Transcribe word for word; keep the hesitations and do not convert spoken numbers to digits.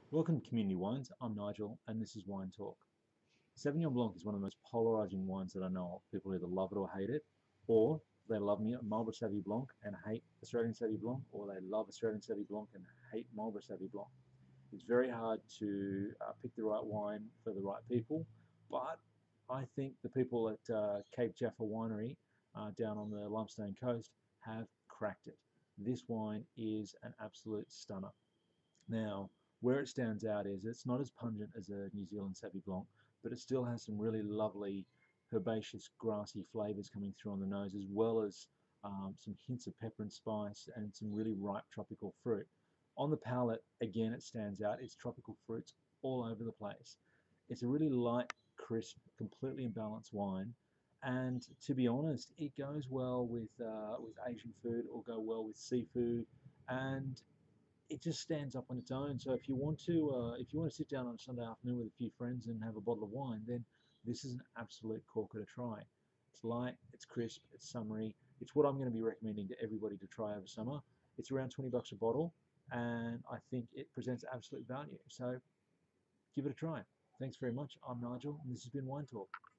Welcome to Community Wines. I'm Nigel, and this is Wine Talk. Sauvignon Blanc is one of the most polarizing wines that I know of. People either love it or hate it, or they love Marlborough Sauvignon Blanc and hate Australian Sauvignon Blanc, or they love Australian Sauvignon Blanc and hate Marlborough Sauvignon Blanc. It's very hard to uh, pick the right wine for the right people, but I think the people at uh, Cape Jaffa Winery uh, down on the Lumsden coast have cracked it. This wine is an absolute stunner. Now, where it stands out is it's not as pungent as a New Zealand Sauvignon Blanc, but it still has some really lovely herbaceous, grassy flavours coming through on the nose, as well as um, some hints of pepper and spice and some really ripe tropical fruit. On the palate, again, it stands out. It's tropical fruits all over the place. It's a really light, crisp, completely imbalanced wine. And to be honest, it goes well with uh, with Asian food or go well with seafood, and it just stands up on its own. So if you want to, uh, if you want to sit down on a Sunday afternoon with a few friends and have a bottle of wine, then this is an absolute corker to try. It's light, it's crisp, it's summery. It's what I'm going to be recommending to everybody to try over summer. It's around twenty bucks a bottle, and I think it presents absolute value. So give it a try. Thanks very much. I'm Nigel, and this has been Wine Talk.